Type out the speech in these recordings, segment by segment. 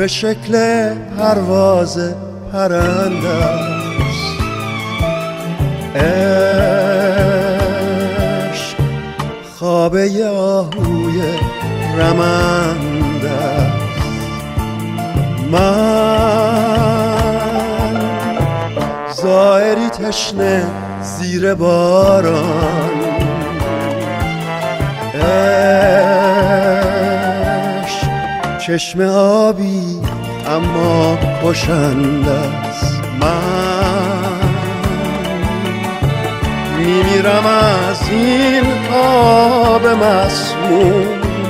به شکل پرواز پرنده است. عشق خوابه آهوی رمنده است. من زائری تشنه زیر باران، عشق چشم آبی اما کشنده است. من میمیرم از این آب مسموم،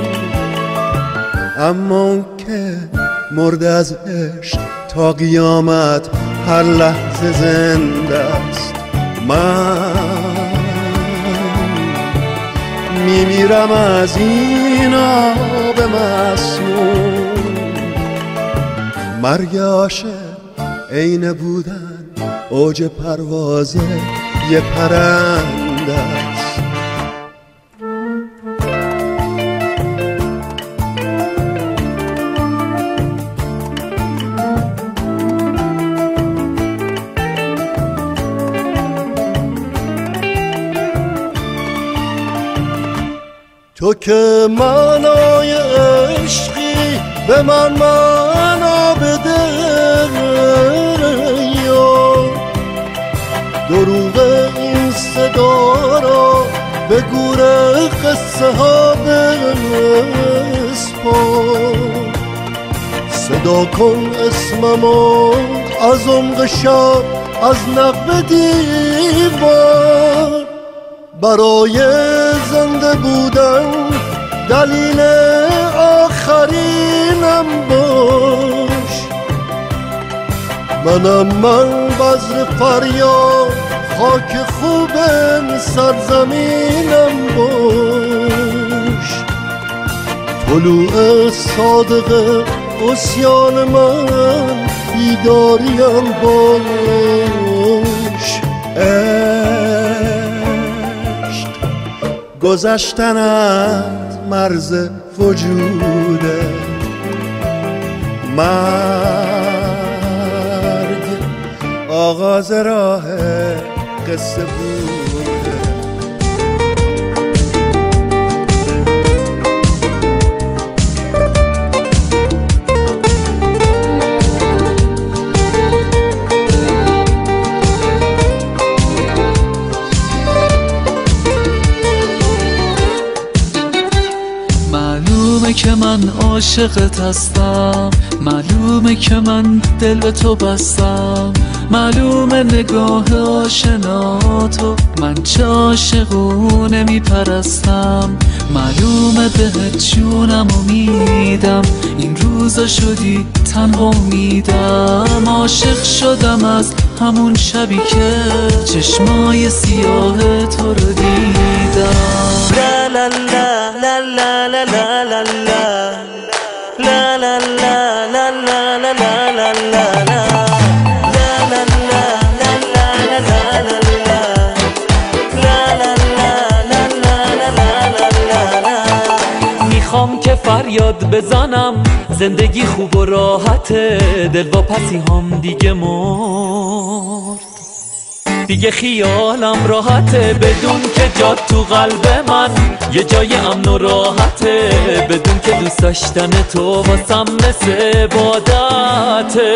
اما اون که مرد از عشق تا قیامت هر لحظه زنده است. من میمیرم از این آب مسموم. مرگ عاشق عین بودن اوج پرواز یه پرنده است. تو که معنای عشقی به من معنا بده، دروغ این صدا را به گور قصه ها بسپار. صدا کن اسممو از عمق شب، از نقب دیوار. برای زنده بودن دلیل آخرینم باش. من بذر فریاد خاک خوب سرزمینم باش. طلوع صادق عصیان من بیداریم باش. گذشتن از مرز وجوده، مرگ آغاز راه قصه بوده. معلومه که من عاشقت هستم، معلومه که من دل به تو بستم، معلومه نگاه آشناتو من چه عاشقونه میپرستم، معلومه بهت جونمو میدم، این روزا شدی تنها میدم. عاشق شدم از همون شبی که چشمای سیاه تو رو دیدم. لا لا لا لا لا لا لا لا لا لا لا لا لا لا لا. میخوام که فریاد بزنم زندگی خوب و راحته، دل واپسی هم دیگه مرد، دیگه خیالم راحته، بدون که جات تو قلب من یه جای امن و راحته، بدون که دوست داشتن تو واسم مثل عبادته.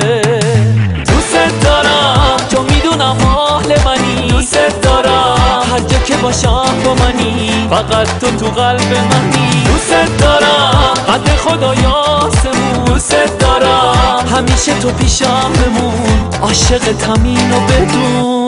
دوست دارم چون میدونم اهل منی، دوست دارم هر جا که باشم با منی، فقط تو قلب منی. دوست دارم قدر خدای آسمون، دوست دارم همیشه تو پیشم بمون، عاشق تمین و بدون.